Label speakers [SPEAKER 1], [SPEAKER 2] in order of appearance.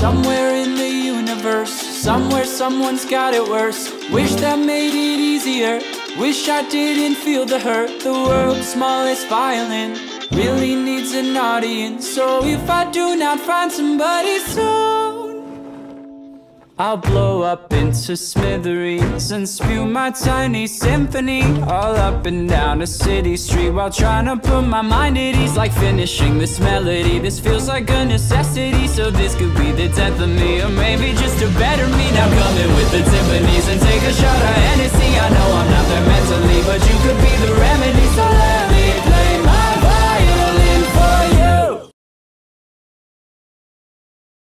[SPEAKER 1] Somewhere in the universe, somewhere someone's got it worse. Wish that made it easier, wish I didn't feel the hurt. The world's smallest violin really needs an audience. So if I do not find somebody soon, I'll blow up into smithereens and spew my tiny symphony all up and down a city street, while trying to put my mind at ease. Like finishing this melody, this feels like a necessity. So this could be the death of me, or maybe just a better me. Now come in with the timpanis and take a shot of Hennessy. I know I'm not there mentally, but you could be the remedy. So